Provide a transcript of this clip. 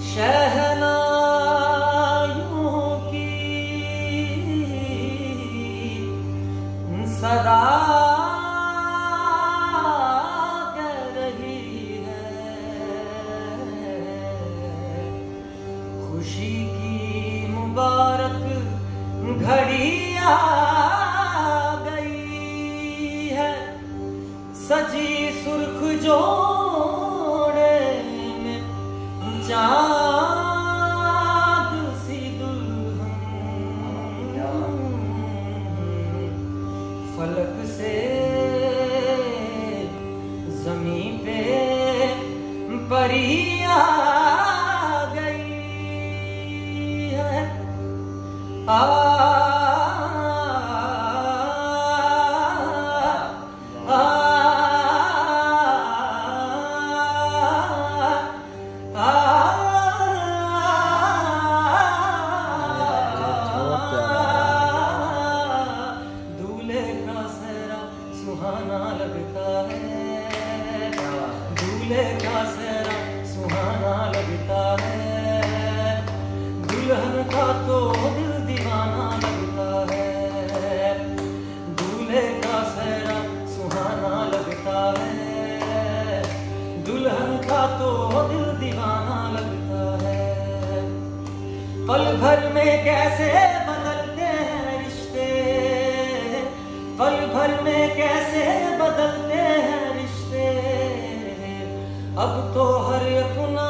शहनाइयों की सदा कह रही है, खुशी की मुबारक घड़ी आ गई है, सजी सुर्ख जोड़े में चाँद सी दुल्हन, फलक से ज़मीं पे परी आ गई है। दूल्हे का सेहरा सुहाना लगता है, दूल्हे का सेहरा सुहाना लगता है, दुल्हन का तो दिल दीवाना लगता है, दूल्हे का सेहरा सुहाना लगता है, दुल्हन का तो दिल दीवाना लगता है। पल भर में कैसे बदलते हैं रिश्ते, पल भर में कैसे बदलते हैं रिश्ते, अब तो हर अपना